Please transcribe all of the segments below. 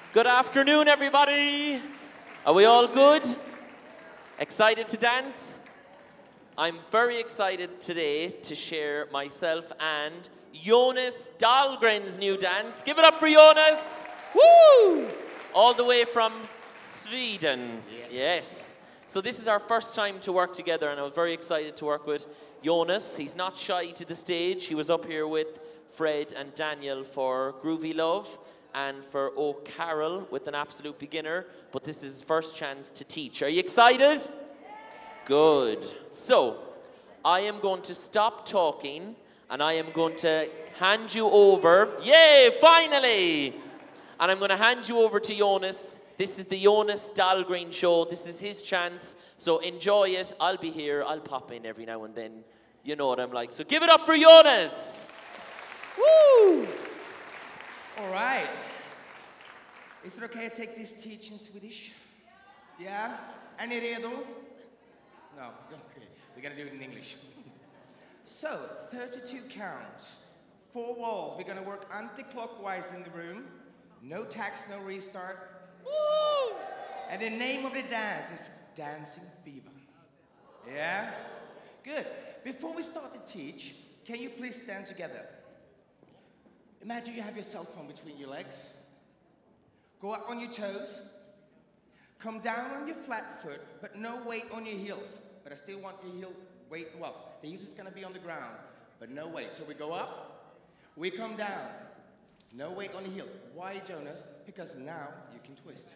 Good afternoon, everybody. Are we all good? Excited to dance? I'm very excited today to share myself and Jonas Dahlgren's new dance. Give it up for Jonas. Woo! All the way from Sweden. Yes. So this is our first time to work together, and I was very excited to work with Jonas. He's not shy to the stage. He was up here with Fred and Daniel for Groovy Love and for Oh Carol with An Absolute Beginner, but this is his first chance to teach. Are you excited? Good. So, I am going to stop talking and I am going to hand you over. Yay, finally! And I'm going to hand you over to Jonas. This is the Jonas Dahlgren show. This is his chance, so enjoy it. I'll be here. I'll pop in every now and then. You know what I'm like. So give it up for Jonas! Woo! All right. Is it okay to take this teach in Swedish? Yeah? Är ni redo? No, okay. We're gonna do it in English. So, 32 counts, 4 walls. We're gonna work anti-clockwise in the room. No tax, no restart. Woo! And the name of the dance is Dancing Fever. Yeah? Good. Before we start to teach, can you please stand together? Imagine you have your cell phone between your legs. Go up on your toes. Come down on your flat foot, but no weight on your heels. But I still want your heel weight, well, the heels is gonna be on the ground, but no weight. So we go up, we come down. No weight on the heels. Why, Jonas? Because now you can twist.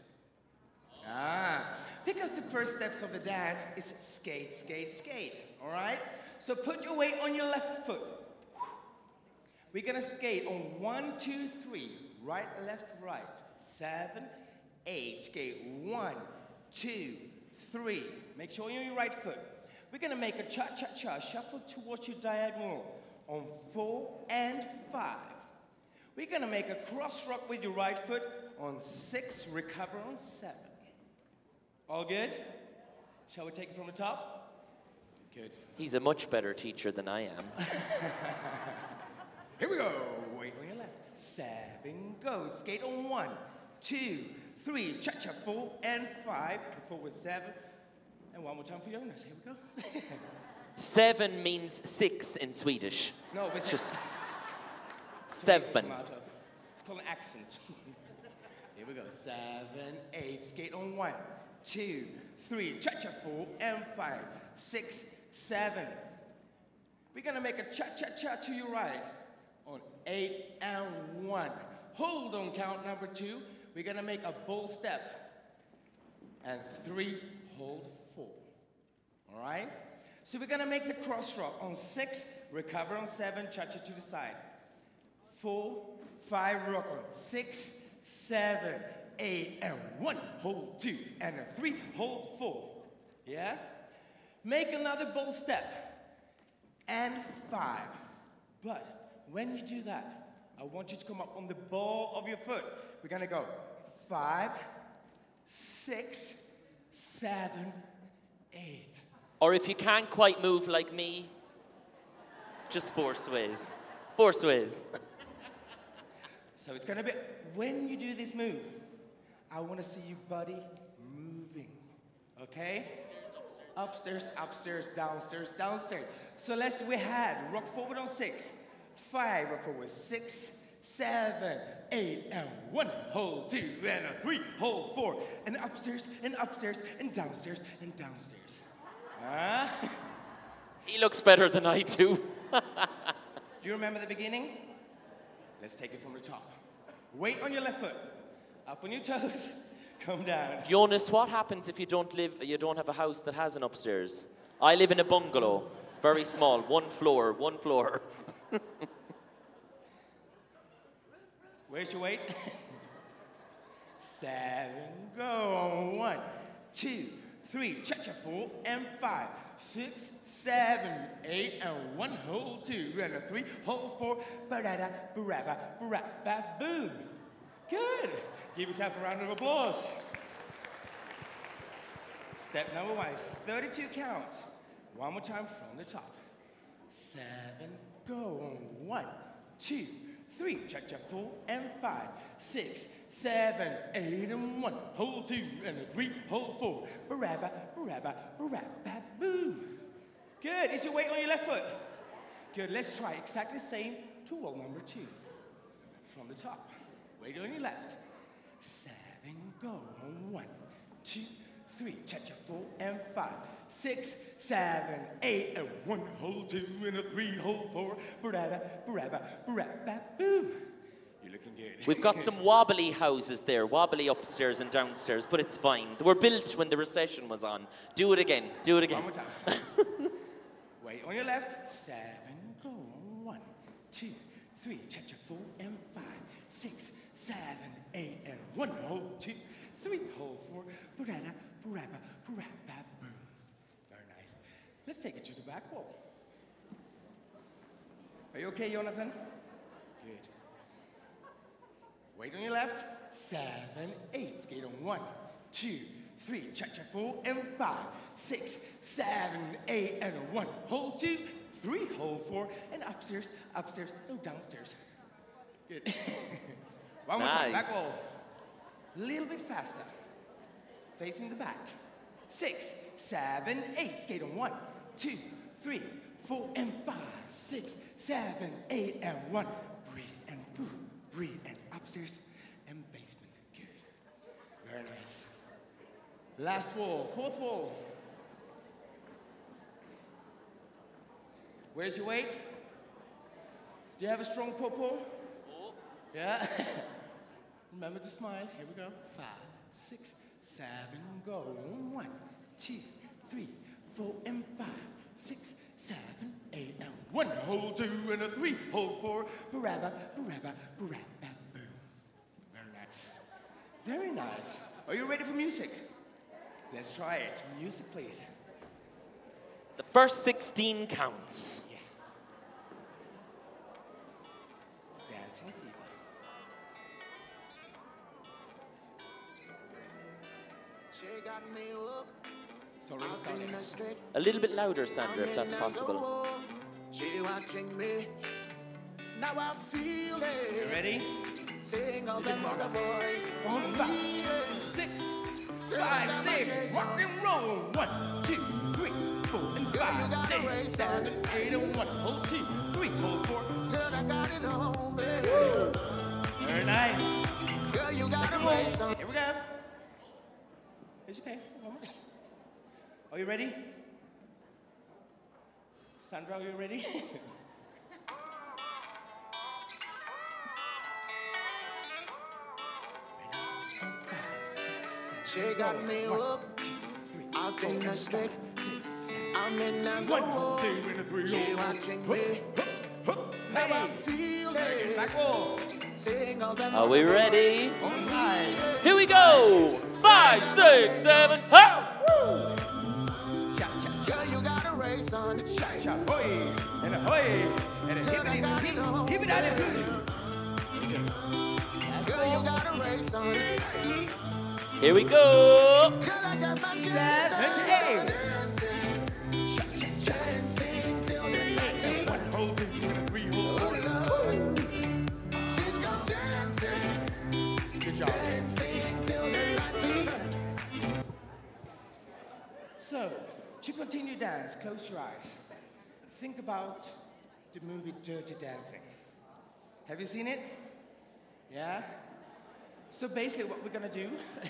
Because the first steps of the dance is skate, skate, skate, all right? So put your weight on your left foot. We're gonna skate on 1, 2, 3, right, left, right, 7, 8, skate 1, 2, 3. Make sure you're on your right foot. We're gonna make a cha-cha-cha, shuffle towards your diagonal on 4 and 5. We're gonna make a cross rock with your right foot on 6, recover on 7. All good? Shall we take it from the top? Good. He's a much better teacher than I am. Here we go. Weight on your left. 7, go. Skate on 1, 2, 3. Cha-cha, 4 and 5. Come forward 7. And one more time for Jonas. Here we go. 7 means 6 in Swedish. No, it's just 7. It's called an accent. Here we go. 7, 8. Skate on 1, 2, 3. Cha-cha, 4 and 5. 6, 7. We're gonna make a cha-cha-cha to your right on 8 and 1. Hold on count number 2. We're gonna make a bull step. And 3, hold 4. All right? So we're gonna make the cross rock on 6, recover on 7, cha-cha to the side. 4, 5, rock on 6, 7, 8, and 1, hold 2, and a 3, hold 4. Yeah? Make another bull step. And 5. But when you do that, I want you to come up on the ball of your foot. We're gonna go 5, 6, 7, 8. Or if you can't quite move like me, just 4 sways. 4 sways. So it's gonna be, when you do this move, I wanna see your body moving, okay? Upstairs, upstairs, downstairs, downstairs. So we had rock forward on 6, 5, rock forward 6, 7, 8, and 1, hold 2, and a 3, hold 4, and upstairs, and upstairs, and downstairs, and downstairs. He looks better than I do. Do you remember the beginning? Let's take it from the top. Weight on your left foot, up on your toes. Come down. Jonas, what happens if you don't have a house that has an upstairs? I live in a bungalow, very small, 1 floor, 1 floor. Where's your weight? 7, go on 1, 2, 3, cha-cha 4 and 5, 6, 7, 8, and 1, hold 2, and a 3, hold 4, ba-da-da, ba-ra-ba, ba-ra-ba, boom. Good. Give yourself a round of applause. Step number 1 is 32 counts. One more time from the top. 7, go on 1, 2, 3, cha-cha, 4 and 5, 6, 7, 8 and 1, hold 2 and a 3, hold 4, barabba, barabba, barabba, boom. Good, is your weight on your left foot? Good, let's try exactly the same to wall number 2. From the top, weight on your left. 7, go, on 1, 2, 3, cha-cha, 4 and 5, 6, 7, 8 and 1, hold 2 and a 3, hold 4, barabba, barabba, barabba, boom. You're looking good. We've got some wobbly houses there, wobbly upstairs and downstairs, but it's fine. They were built when the recession was on. Do it again, do it again. One more time. Weight on your left. 7, go, 1, 2, 3, cha-cha, 4 and 5, 6, 7, 8 and 1, hold 2, 3, hold 4, barabba, barabba, barabba, boom. Very nice. Let's take it to the back wall. Are you okay, Jonathan? Good. Weight on your left. 7, 8. Skate on 1, 2, 3. Cha-cha 4 and 5, 6, 7, 8 and 1. Hold 2, 3. Hold 4 and upstairs, upstairs, no downstairs. Good. One more time. Back wall. A little bit faster. Facing the back. 6, 7, 8. Skate on 1, 2, 3, 4 and 5, 6, 7, 8 and 1. Breathe and boom. Breathe and upstairs and basement. Good. Very nice. Last wall. Fourth wall. Where's your weight? Do you have a strong popo? Yeah. Remember to smile. Here we go. 5, 6, 7, go. 1, 2, 3, 4 and 5, 6, 7, 8 and 1. Hold 2 and a 3. Hold 4. Barabba, barabba, barabba, boom. Very nice. Very nice. Are you ready for music? Let's try it. Music, please. The first 16 counts. Yeah. Dancing fever. She got me hooked. So we're starting. A little bit louder, Sandra, if that's possible. She watching me. Now I feel it. You ready? Seeing all them other boys. 1, 5, 6, 5, 6. Rock and roll. 1, 2, 3, 4 and 5, 6, 7, 8 and 1. Hold 2, 3, hold 4. Girl, I got it on, baby. Very nice. Girl, you got a race on. Here we go. It's okay. Are you ready? Sandra, are you ready? She got me hooked. Out in the street. I'm in the 1, 2 and a 3. She watching me. Now I feel it. Back wall. Seeing all them Are we other ready? On time. Here we go! 5, 6, 7, ha! Girl, you got a race on. Cha-cha, hoy, and a hoy, and a hippity, hippity, Girl, you got a race on. Here we go! Girl, I got my 7, 8. dancing till the night fever. 1, hold 2 and a 3, hold 4. She's gone dancing, Good job. dancing till the night fever. So, to continue dance, close your eyes. Think about the movie Dirty Dancing. Have you seen it? Yeah? So basically what we're gonna do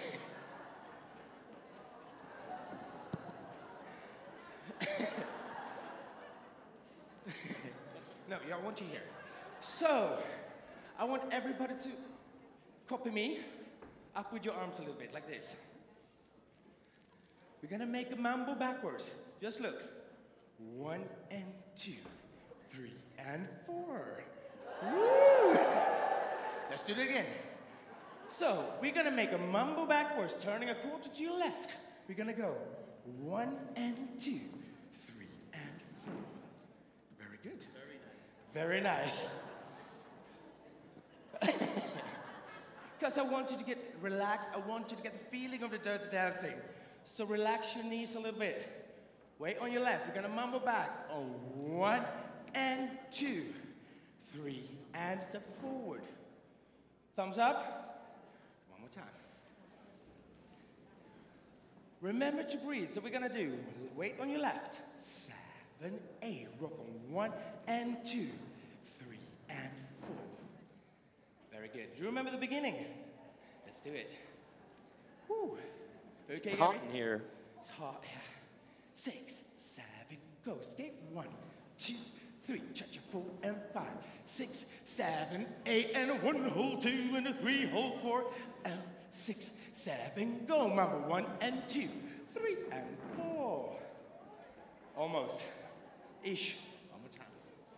no, I want you here. So, I want everybody to copy me. Up with your arms a little bit, like this. We're gonna make a mambo backwards. Just look. 1 and 2, 3 and 4. Woo! Let's do it again. So, we're gonna make a mambo backwards, turning a quarter to your left. We're gonna go 1 and 2, 3 and 4. Very good. Very nice. Very nice. Because I want you to get relaxed. I want you to get the feeling of the Dirty Dancing. So relax your knees a little bit. Weight on your left. We're gonna mambo back on 1 and 2, 3 and step forward. Thumbs up. One more time. Remember to breathe. So we're gonna do weight on your left. 7, 8. Rock on 1 and 2, 3 and 4. Very good. Do you remember the beginning? Let's do it. Whew. Okay, It's hot in here. It's hot. Yeah. 6, 7, go. Skate 1, 2, 3. Cha-cha 4 and 5. 6, 7, 8 and 1. Hold 2 and a 3. Hold 4 and 6, 7. Go. Remember 1 and 2, 3 and 4. Almost. Ish. One more time.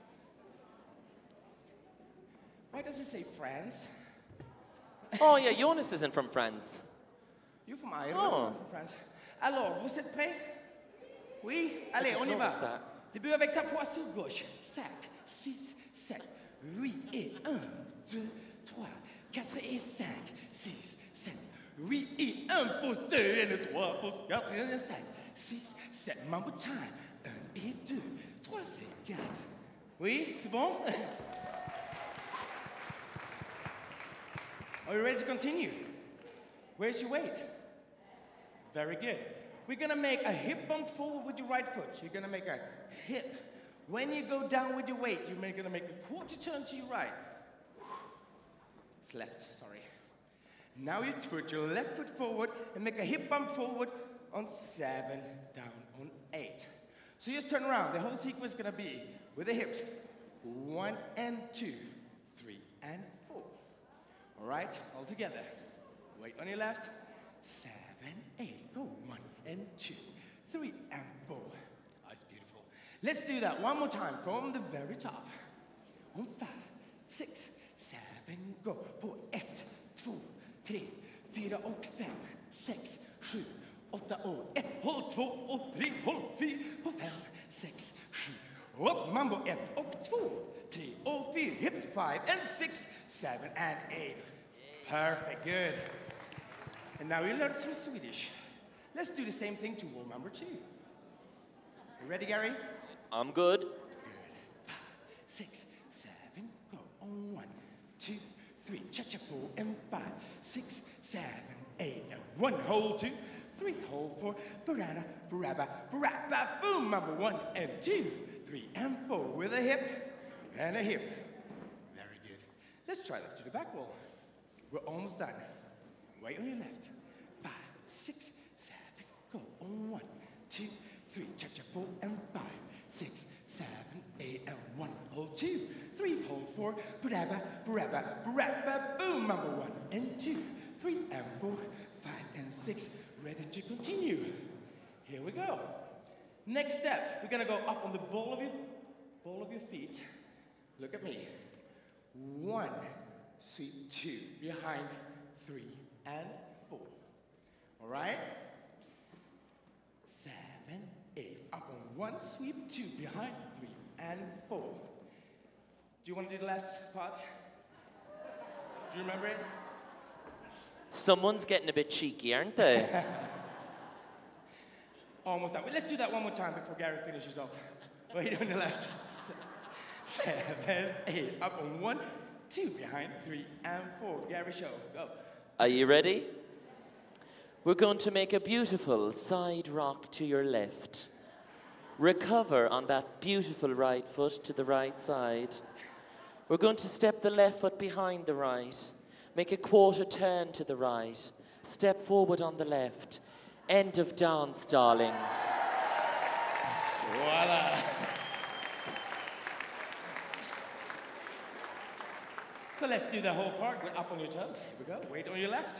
Why does it say France? Oh yeah, Jonas isn't from France. You're from Ireland, Oh. I'm from France. Alors, vous êtes prêts? Oui? Allez, just on y va. noticed that. Début avec ta poids sur gauche. 5, 6, 7, 8 et 1, 2, 3, 4 et 5, 6, 7, 8 et 1, pouce 2 et 3, pouce 4 et 5, 6, 7, one more time. 1 et 2, 3 et 4. Oui, c'est bon? Are you ready to continue? Where's your weight? Very good. We're gonna make a hip bump forward with your right foot. You're gonna make a hip. When you go down with your weight, you're gonna make a quarter turn to your right. It's left, sorry. Now you put your left foot forward and make a hip bump forward on 7, down on 8. So just turn around. The whole sequence is gonna be with the hips. 1 and 2, 3 and 4. All right, all together. Weight on your left. 7, 8. Go. 1 and 2, 3 and 4. That's beautiful. Let's do that one more time from the very top. On 5, 6, 7. Go. På 1, 2, 3, 4 och 5, 6, 7, 8 och 1. Håll 2 och 3. Håll 4 på 5, 6, 7. Upp mambo 1 och 2, 3 och 4. Hips 5 and 6, 7 and 8. Perfect, good. And now you learned some Swedish. Let's do the same thing to wall number 2. You ready, Gary? I'm good. Good. 5, 6, 7, go. On 1, 2, 3. Cha-cha 4 and 5, 6, 7, 8 and 1. Hold 2, 3. Hold 4. Barada, baraba, baraba, boom. Number 1 and 2, 3 and 4 with a hip and a hip. Very good. Let's try that to the back wall. We're almost done. Weight on your left. 5, 6, 7, go. On 1, 2, 3. Cha-cha 4 and 5, 6, 7, 8 and 1. Hold 2, 3. Hold 4. Baraba, baraba, baraba, boom. Number 1 and 2, 3 and 4, 5 and 6. Ready to continue. Here we go. Next step, we're gonna go up on the ball of your feet. Look at me. 1, sweep 2, behind 3 and 4. All right? 7, 8, up on 1, sweep 2, behind 3 and 4. Do you want to do the last part? Do you remember it? Someone's getting a bit cheeky, aren't they? Almost done. Let's do that one more time before Gary finishes off. Wait on the left. 7, 8, up on 1, 2, behind 3 and 4. Gary, show. Go. Are you ready? We're going to make a beautiful side rock to your left. Recover on that beautiful right foot to the right side. We're going to step the left foot behind the right. Make a quarter turn to the right. Step forward on the left. End of dance, darlings. Voila. So let's do the whole part. We're up on your toes. Here we go. Weight on your left.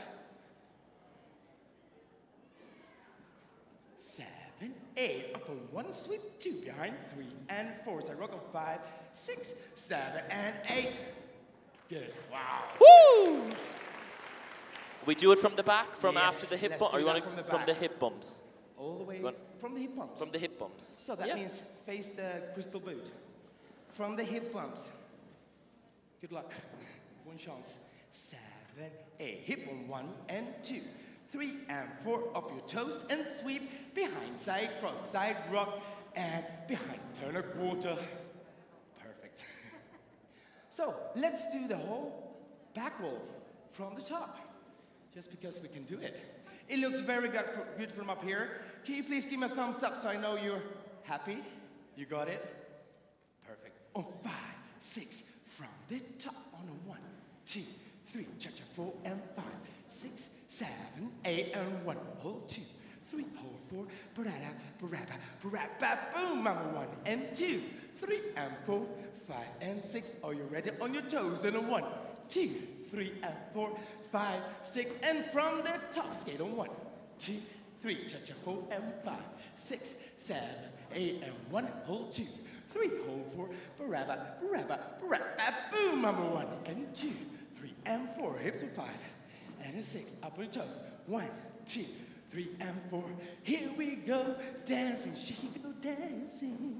7, 8, up on 1, sweep 2, behind 3 and 4. So rock on 5, 6, 7 and 8. Good. Wow. Woo! We do it from the back, from Yes, after the hip let's bump, do or you that want from the from back. the hip bumps? All the way from the hip bumps. From the hip bumps. So that Yeah. means face the crystal boot. From the hip bumps. Good luck. One chance. 7, 8. Hip on 1 and 2, 3 and 4. Up your toes and sweep. Behind side, cross side, rock, and behind turn a quarter. Perfect. So let's do the whole back wall from the top, just because we can do it. It looks very good from up here. Can you please give me a thumbs up so I know you're happy? You got it? Perfect. On 5, 6, from the top. On a 1, 2, 3, cha-cha, 4 and 5, 6, 7, 8 and 1. Hold 2, 3, hold 4. Ba-da-da, ba-ra-ba, ba-ra-ba, boom. Mama 1 and 2, 3 and 4, 5 and 6. Are you ready? On your toes. And a 1, 2, 3 and 4, 5, 6, and from the top, skate on 1, 2, 3, cha-cha, 4 and 5, 6, 7, 8 and 1, hold 2, 3, hold 4, ba-ra-ba, ba-ra-ba, ba-ra-ba, boom, number 1 and 2, 3 and 4, hips to 5 and a 6, up on your toes, 1, 2, 3 and 4, here we go, dancing, she go dancing,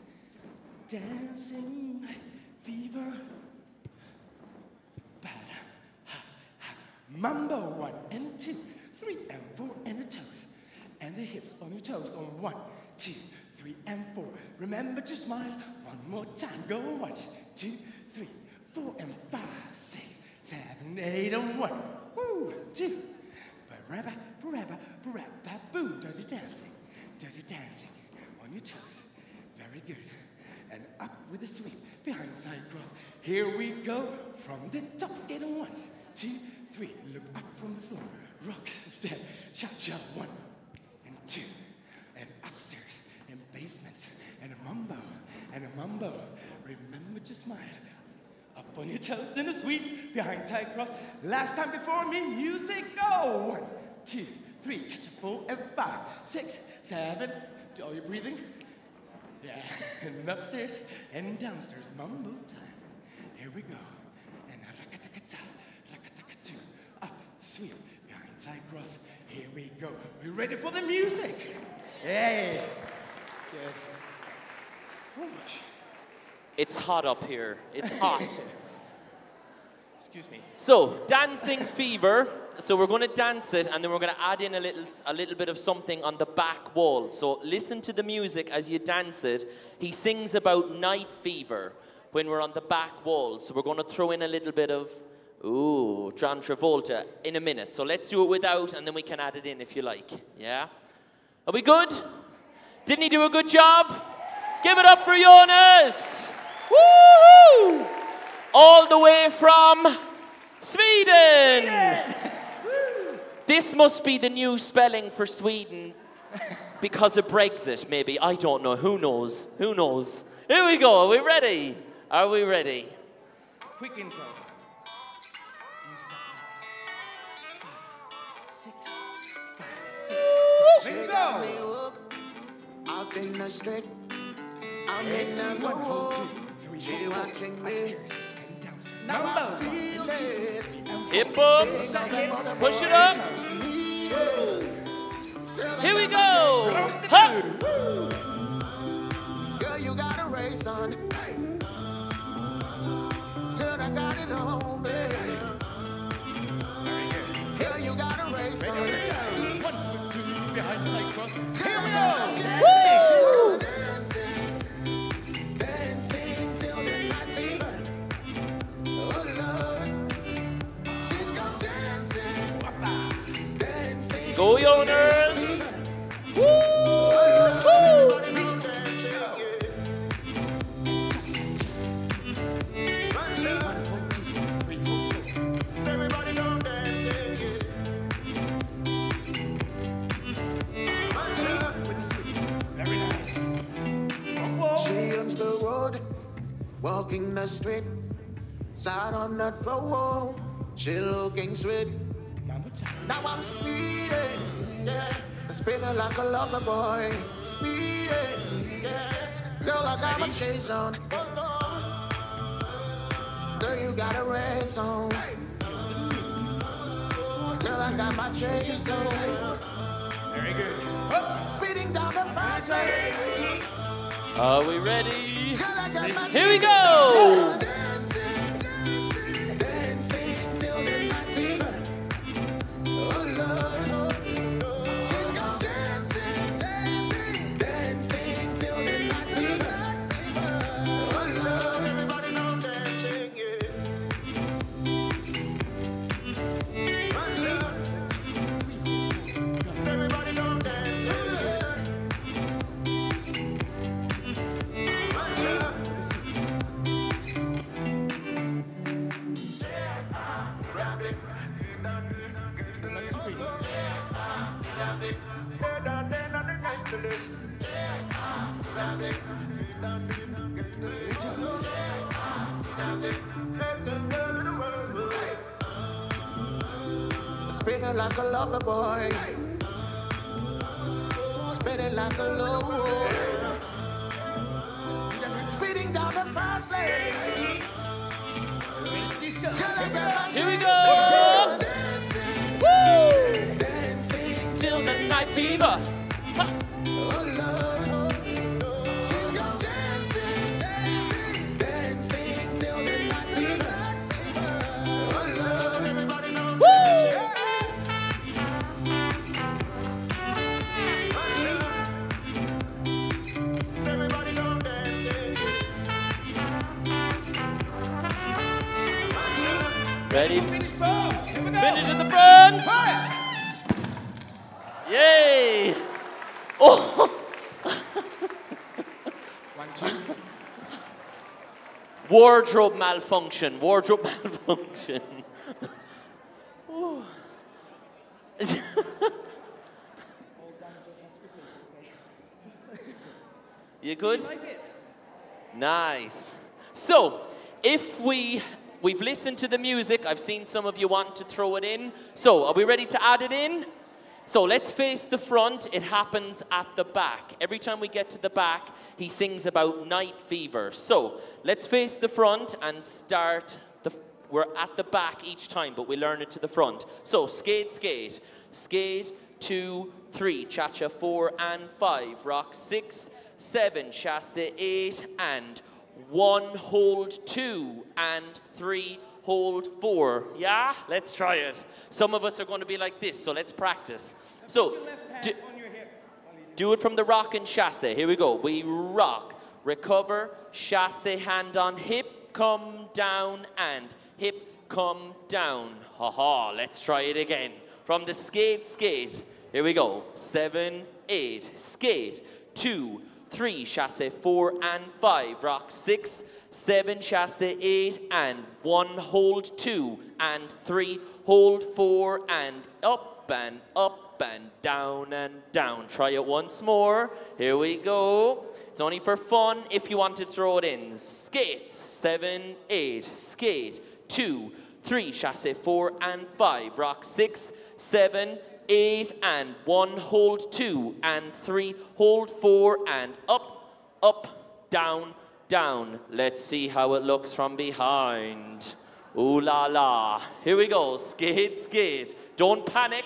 dancing, fever. Mambo 1 and 2, 3 and 4, and the toes, and the hips on your toes on 1, 2, 3 and 4. Remember to smile. One more time. Go 1, 2, 3, 4 and 5, 6, 7, 8 and 1. Woo, 2. Ba-ra-ba, ba-ra-ba, ba-ra-ba, boom. Dirty dancing on your toes. Very good. And up with a sweep, behind side cross. Here we go from the top. Skate on 1, 2, 3, look up from the floor, rock, step, cha-cha, 1 and 2, and upstairs, and basement, and a mambo, remember to smile, up on your toes, and a sweep, behind side cross, last time before me, music, go, 1, 2, 3, cha-cha, 4 and 5, 6, 7, are you breathing? Yeah, and upstairs, and downstairs, mambo time, here we go, and rakata-kata, sweep, behind side cross, here we go. We ready for the music? Hey! Good. Oh, It's hot up here. It's hot. excuse me. So, dancing fever. So we're going to dance it, and then we're going to add in a little bit of something on the back wall. So listen to the music as you dance it. He sings about night fever when we're on the back wall. So we're going to throw in a little bit of ooh, John Travolta in a minute. So let's do it without, and then we can add it in if you like. Yeah? Are we good? Didn't he do a good job? Give it up for Jonas! Woo-hoo! All the way from Sweden! This must be the new spelling for Sweden because of Brexit, maybe. I don't know. Who knows? Who knows? Here we go. Are we ready? Are we ready? Quick intro. 5, 6, 5, 6, 7. She got me hooked out in the street. I'm in the room. She watching me. Now I feel it. Hip up. Push it up. Here we go. Huh. Girl, you got a race on. Girl, I got it on, baby. Girl, you got a race on. 1, 2, 3, behind the side cross. Here we go. Woo! Dancing till the night fever. Oh Lord, she's gone dancing, dancing. Go, Jonas. Woo! Walking the street, side on the floor, she looking sweet. Now I'm speeding, yeah, spinning like a lover boy, speeding, yeah. Girl, I got my chase on. Girl, you got a race on. Girl, I got my chase on. Very good. Speeding down the fast lane. Are we ready? Here we go! Dancing till the night fever. Oh Lord, she's gone dancing, dancing till the night fever. Oh Lord, everybody know dancing, yeah. Spinning like a lover boy. Spinning like a low. Speeding down the fast lane. Here we go! Woo! Till the night fever. Ha. Ready? Finish pose. Here we go. Finish at the front. Hi. Yay! Oh! 1, 2. Wardrobe malfunction. Wardrobe malfunction. You good? Nice. So, if we've listened to the music, I've seen some of you want to throw it in. So, are we ready to add it in? So let's face the front. It happens at the back. Every time we get to the back, he sings about night fever. So let's face the front and start. We're at the back each time, but we learn it to the front. So skate, skate. Skate, 2, 3. Cha-cha, 4 and 5. Rock, 6, 7. Chasse, 8 and 1. Hold, 2 and 3. Hold, 4. Yeah? Let's try it. Some of us are going to be like this, so let's practice. So, do it from the rock and chasse. Here we go. We rock, recover, chasse, hand on hip, come down, and hip, come down. Ha-ha. Let's try it again. From the skate, skate. Here we go. 7, 8. Skate. 2, 3. Chasse, 4 and 5. Rock, 6, 7, chasse, 8, and 1, hold, 2, and 3, hold, 4, and up, and down, and down. Try it once more. Here we go. It's only for fun if you want to throw it in. Skates, 7, 8, skate, 2, 3, chasse, 4, and 5. Rock, 6, 7, 8, and 1, hold, 2, and 3, hold, 4, and up, down, down. Let's see how it looks from behind. Ooh la la. Here we go. Skate, skate. Don't panic.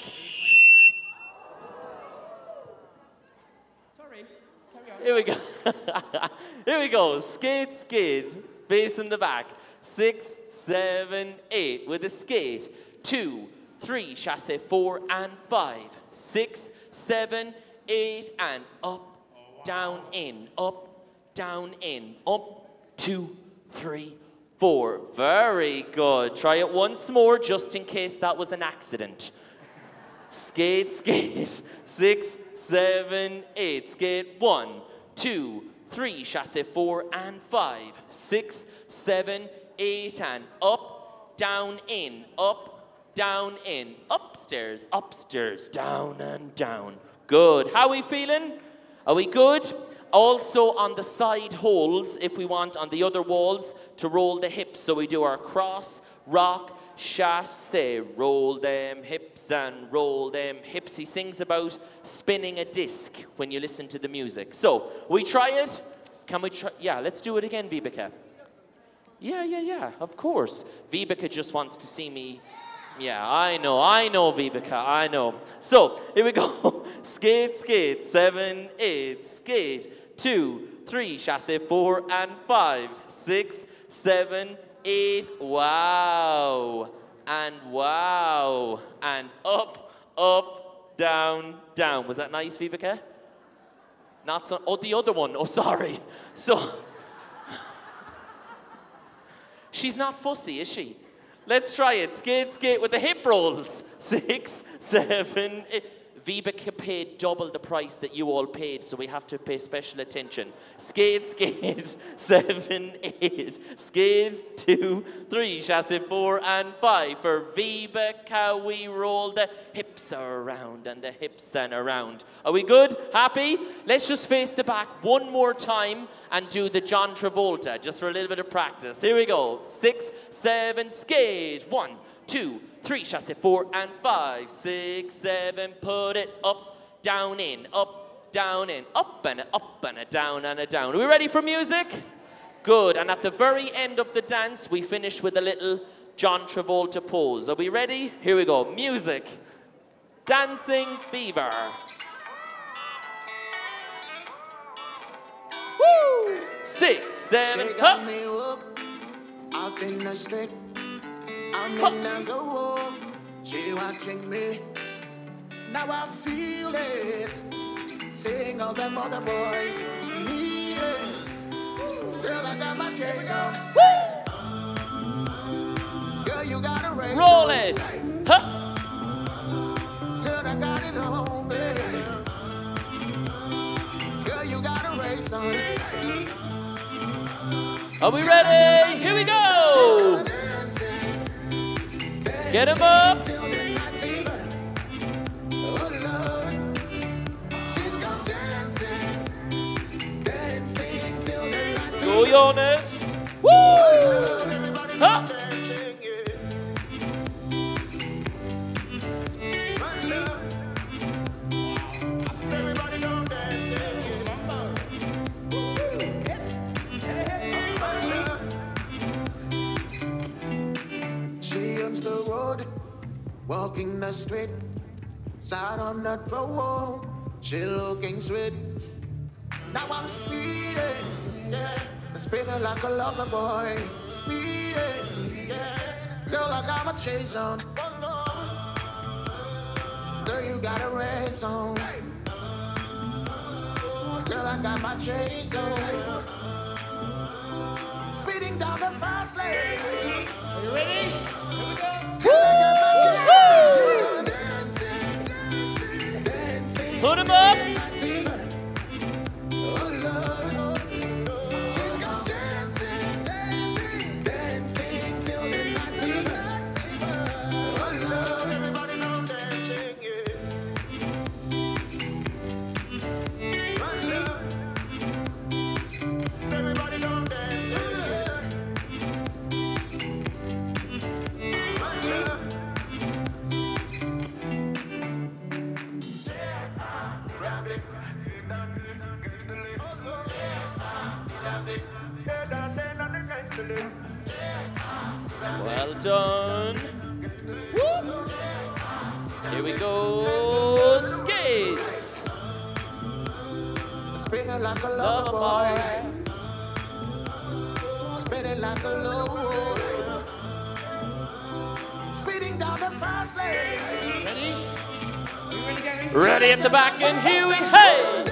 Sorry. Carry on. Here we go. Here we go. Skate, skate. Face in the back. 6, 7, 8 with a skate. 2, 3, chasse, 4 and 5. 6, 7, 8 and up, down, in, up, down, in, up, 2, 3, 4. Very good. Try it once more, just in case that was an accident. Skate, skate. 6, 7, 8. Skate 1, 2, 3. Chasse 4 and 5. 6, 7, 8 and up, down, in, up, down, in, upstairs, upstairs, down and down. Good. How are we feeling? Are we good? Also on the side holds, if we want, on the other walls, to roll the hips. So we do our cross, rock, chasse, roll them hips and roll them hips. He sings about spinning a disc when you listen to the music. So we try it. Can we try? Yeah, let's do it again, Vibeke. Yeah, of course. Vibeke just wants to see me. Yeah, I know, Vibeke, I know. So, here we go. Skate, skate, 7, 8, skate, 2, 3, chasse 4 and 5, 6, 7, 8, wow, and up, down, down. Was that nice, Vibeke? Not so, oh, the other one, oh, sorry. So, she's not fussy, is she? Let's try it. Skate, skate with the hip rolls. 6, 7, 8. Vibeke paid double the price that you all paid, so we have to pay special attention. Skate, skate, 7, 8. Skate, 2, 3. Chasse 4 and 5. For Vibeke, we roll the hips hips are around and the hips and around. Are we good? Happy? Let's just face the back one more time and do the John Travolta, just for a little bit of practice. Here we go. 6, 7, skate. 1, 2, 3, chasse 4 and 5, 6, 7, put it up, down, in, up, down, in, up and a down and a down. Are we ready for music? Good, and at the very end of the dance, we finish with a little John Travolta pose. Are we ready? Here we go. Music. Dancing fever. Woo! 6, 7, She got me hooked out in the street. I'm in as a wolf. She watching me. Now I feel it. Seeing all them other boys need it. Girl, I got my chase on. Woo! Girl, you got a race Roll on. it. Huh. Girl, I got it on, baby. Girl, you got a race on. Are we ready? Here we go. Get him up. Go, Jonas. Woo! Huh. She owns the road, walking the street, side on the floor. She looking sweet. Now I'm speeding, yeah. Spinning like a lover boy. Speeding, yeah. Girl, I got my chase on. Girl, you got a race on. Girl, I got my chase on. Speeding down the fast lane. Are you ready? Here we go. Put him up. Well done. Woo. Here we go. Skates. Spinning like a lover boy. Spinning like a lover. Speeding down the fast lane. Ready? You ready, Gary? Ready in the back and here we hey.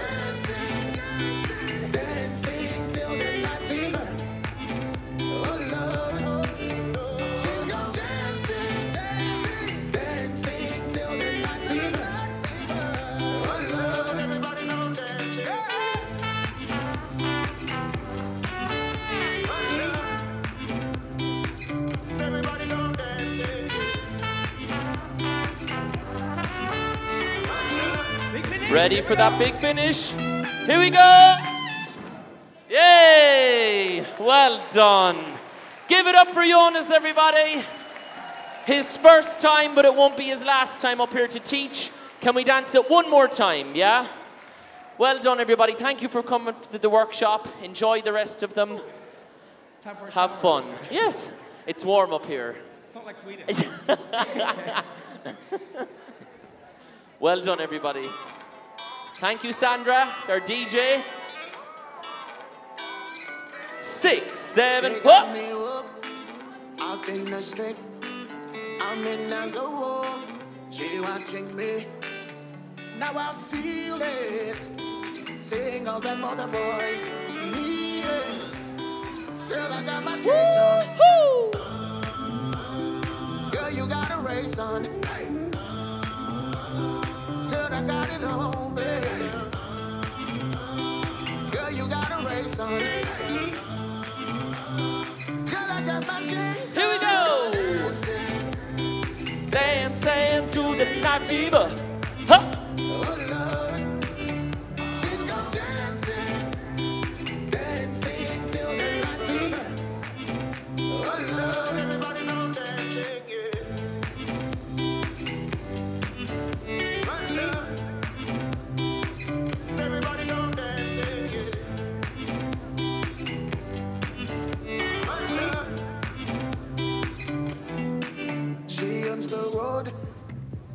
Dancing till the night fever. Oh Lord, she's gone dancing, dancing till the night fever. Oh Lord, everybody know dancing. Everybody know dancing. Ready for that big finish? Here we go. Yay! Well done. Give it up for Jonas, everybody. His first time, but it won't be his last time up here to teach. Can we dance it one more time, yeah? Well done, everybody. Thank you for coming to the workshop. Enjoy the rest of them. Time for a Have shower. fun. Yes, it's warm up here. It's not like Sweden. Well done, everybody. Thank you, Sandra, our DJ. 6, 7, She got up. me hooked out in the street. I'm in as a wolf. She watching me. Now I feel it. Seeing all them other boys need it. Girl, I got my chase on. Woo! Girl, you got a race on. Girl, I got it on, baby. Girl, you got a race on. Girl, I got my chase on. Here we go. Dancing to the night fever.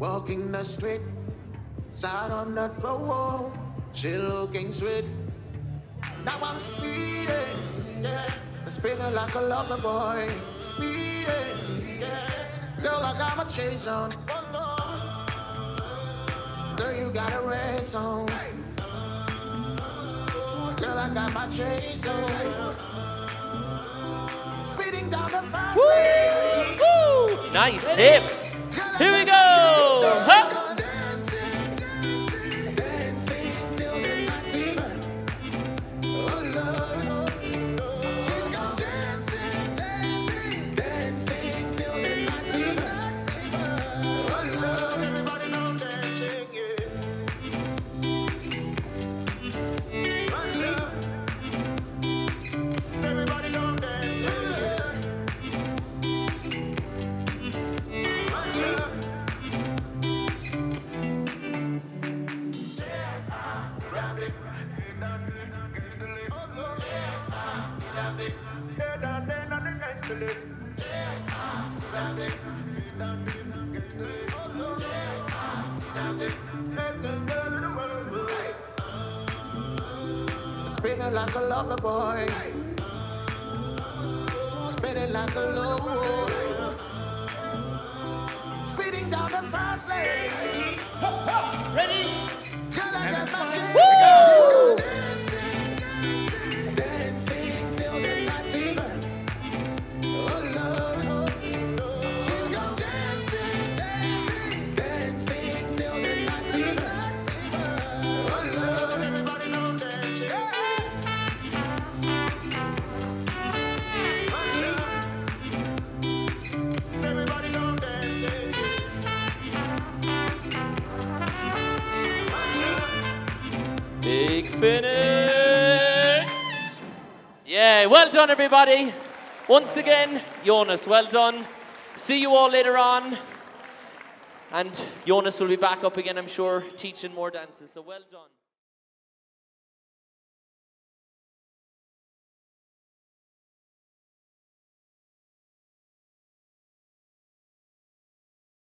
walking the street, side on the floor, she looking sweet. Now I'm speeding, yeah, spinning like a lover boy, speeding, yeah. Girl, I got my chase on. Girl, you got a race on. Girl, I got my chase on. Speeding down the fast lane. Woo! Nice hips. Here we go. Huh? Spinning like a lover boy, spinning like a lover, speeding down the fast lane. Ready? Girl, I got my chance. Woo! Dancing, dancing till midnight fever. Oh Lord, she's gone dancing, dancing till midnight fever. Oh Lord, everybody know dancing. Everybody know dancing. Big finish. Yeah, well done, everybody. Once again, Jonas, well done. See you all later on. And Jonas will be back up again, I'm sure, teaching more dances. So well done.